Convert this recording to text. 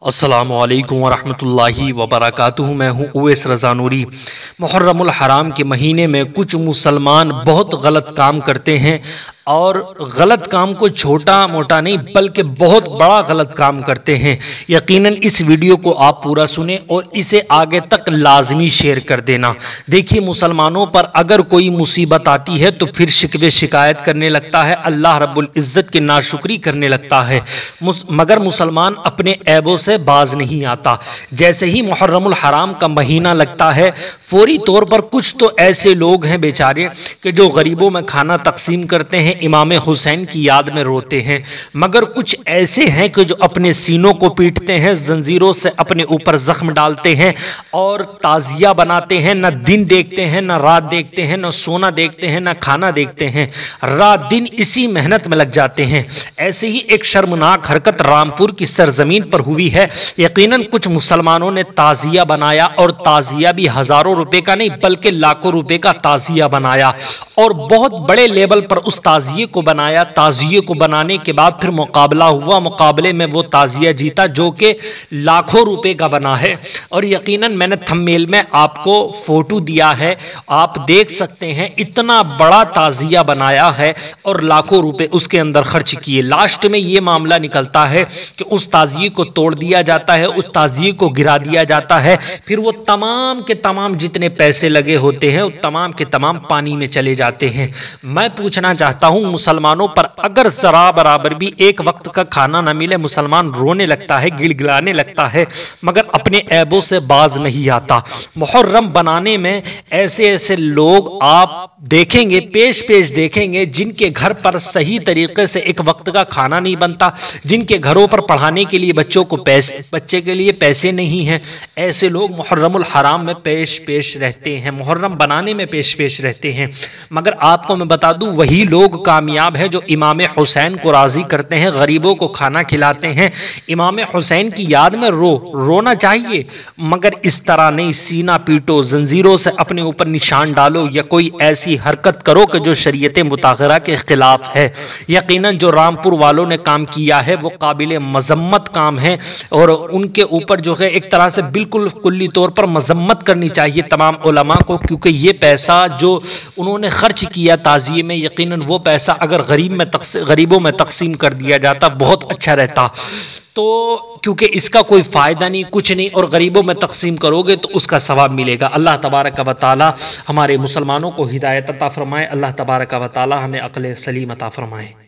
السلام علیکم ورحمۃ اللہ وبرکاتہ۔ میں ہوں اویس رضا نوری۔ محرم الحرام کے مہینے میں کچھ مسلمان بہت غلط کام کرتے ہیں، اور غلط کام کو چھوٹا موٹا نہیں بلکہ بہت بڑا غلط کام کرتے ہیں۔ یقیناً اس ویڈیو کو آپ پورا سنیں اور اسے آگے تک لازمی شیئر کر دینا۔ دیکھیے، مسلمانوں پر اگر کوئی مصیبت آتی ہے تو پھر شکوے شکایت کرنے لگتا ہے، اللہ رب العزت کی ناشکری کرنے لگتا ہے، مگر مسلمان اپنے عیبوں سے باز نہیں آتا۔ جیسے ہی محرم الحرام کا مہینہ لگتا ہے، فوری طور پر کچھ تو ایسے لوگ ہیں بیچارے کہ جو غریبوں میں کھانا تقسیم کرتے ہیں، امام حسین کی یاد میں روتے ہیں، مگر کچھ ایسے ہیں کہ جو اپنے سینوں کو پیٹتے ہیں، زنجیروں سے اپنے اوپر زخم ڈالتے ہیں اور تعزیہ بناتے ہیں، نہ دن دیکھتے ہیں، نہ رات دیکھتے ہیں، نہ سونا دیکھتے ہیں، نہ کھانا دیکھتے ہیں، رات دن اسی محنت میں لگ جاتے ہیں۔ ایسے ہی ایک شرمناک حرکت رامپور کی سرزمین پر ہوئی ہے۔ یقیناً کچھ مسلمانوں نے تعزیہ بنایا، اور تعزیہ بھی ہزاروں روپے کا نہیں بلکہ لاکھوں روپے کا تعزیہ بنایا، اور بہت بڑے لیول پر اس تعزیے کو بنایا۔ تعزیے کو بنانے کے بعد پھر مقابلہ ہوا، مقابلے میں وہ تعزیہ جیتا جو کہ لاکھوں روپے کا بنا ہے۔ اور یقیناً میں نے تھمبنیل میں آپ کو فوٹو دیا ہے، آپ دیکھ سکتے ہیں، اتنا بڑا تعزیہ بنایا ہے اور لاکھوں روپے اس کے اندر خرچ کیے۔ لاسٹ میں یہ معاملہ نکلتا ہے کہ اس تعزیے کو توڑ دیا جاتا ہے، اس تعزیے کو گرا دیا جاتا ہے، پھر وہ تمام کے تمام جتنے پیسے لگے ہوتے ہیں وہ تمام کے تمام پانی میں چلے جاتے ہیں۔ میں پوچھنا چاہتا ہوں، مسلمانوں پر اگر ذرا برابر بھی ایک وقت کا کھانا نہ ملے، مسلمان رونے لگتا ہے، گڑ گڑانے لگتا ہے، مگر اپنے عیبوں سے باز نہیں آتا۔ محرم بنانے میں ایسے ایسے لوگ آپ دیکھیں گے، پیش دیکھیں گے، جن کے گھر پر صحیح طریقے سے ایک وقت کا کھانا نہیں بنتا، جن کے گھروں پر پڑھانے کے لیے بچے کے لیے پیسے نہیں ہیں، ایسے لوگ محرم الحرام میں پیش رہتے ہیں، محرم بنانے میں پیش رہتے ہیں۔ مگر آپ کو میں بتا دوں، وہی لوگ کامیاب ہیں جو امام حسین کو راضی کرتے ہیں، غریبوں کو کھانا کھلاتے ہیں۔ امام حسین کی یاد میں رونا چاہیے، مگر اس طرح نہیں، سینہ پیٹو، زنجیروں سے اپنے اوپر نشان ڈالو، یا کوئی ایسی حرکت کرو کہ جو شریعت مطہرہ کے خلاف ہے۔ یقیناً جو رامپور والوں نے کام کیا ہے وہ قابل مذمت کام ہے، اور ان کے اوپر جو ہے ایک طرح سے بالکل کلی طور پر مذمت کرنی چاہیے تمام علماء کو، کیونکہ یہ پیسہ جو انہوں نے خرچ کیا تعزیے میں، یقیناً وہ پیسہ اگر غریبوں میں تقسیم کر دیا جاتا بہت اچھا رہتا، تو کیونکہ اس کا کوئی فائدہ نہیں، کچھ نہیں، اور غریبوں میں تقسیم کرو گے تو اس کا ثواب ملے گا۔ اللہ تبارک و تعالی ہمارے مسلمانوں کو ہدایت عطا فرمائے، اللہ تبارک و تعالی ہمیں عقل سلیم عطا فرمائے۔